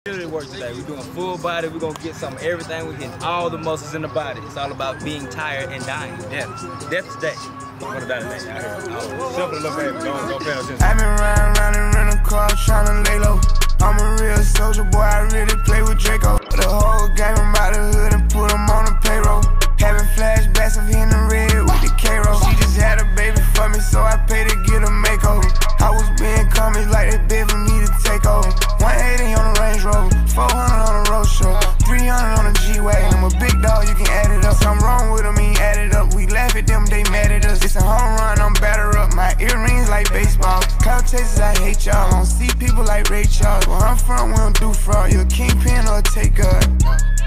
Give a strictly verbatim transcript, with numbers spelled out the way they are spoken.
work today. We're doing full body. We're gonna get some of everything. We're hitting all the muscles in the body. It's all about being tired and dying. Death. Death's day. What about it, man? Simple little baby. Don't, don't pay no attention. I've been riding around in rental cars trying to lay low. I'm a real soldier, boy. I really play with Draco. The whole game, I'm out the hood and put him on the payroll. Having flashbacks of hitting the red with the K-Roll. She just had a baby for me, so I paid to get a makeover. I was being comics like that bid for me to take over. one eighty on the Range Rover, four hundred on the road show, three hundred on the G-Wagon. I'm a big dog, you can add it up. Something wrong with them, he add it up. We laugh at them, they mad at us. It's a home run, I'm batter up. My earrings like baseball. Cloud chasers, I hate y'all. I don't see people like Ray Charles. Where I'm from, we don't do fraud. You a kingpin or a take guard.